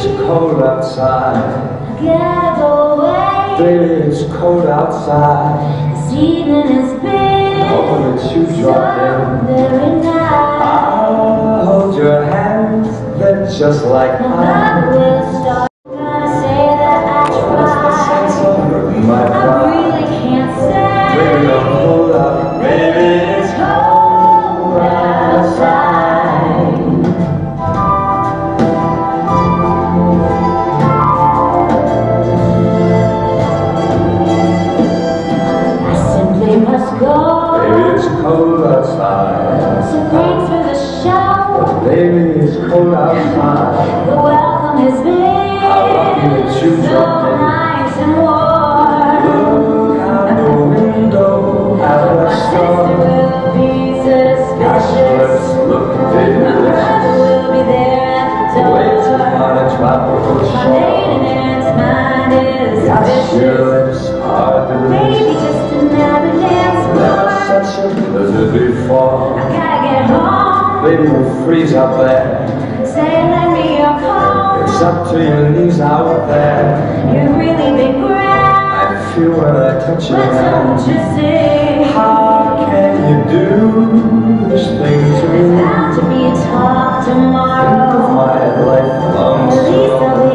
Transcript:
cold outside. Gotta go away. Baby, it's cold outside. This evening has been Oh, that you dropped in. very nice. I'll hold your hands, they're just like I mine. will start. Gonna say that I tried. My I pride. really can't say. Baby, don't hold out. Baby, it's cold outside. I simply must go. Baby, it's cold outside. So thanks for the show. Baby, it's cold outside. The welcome has been How lucky that you so dropped in. nice and warm. Look out the window at the My sister storm. will be Gosh, suspicious. let's look My delicious. brother will be there at the Wait door. upon a tropical My shore. maiden aunt's mind is Gosh, vicious. your lips are Maybe delicious. just another dance Never floor. such a blizzard before. I gotta get home. Baby, we'll freeze up there. Say, lend me your coat. It's up to your knees out there. You've really been grand. I feel when I touch your But don't hand. you see? How can you do this thing to me? Bound to be a talk In tomorrow. my lifelong At least I'll sorrow. be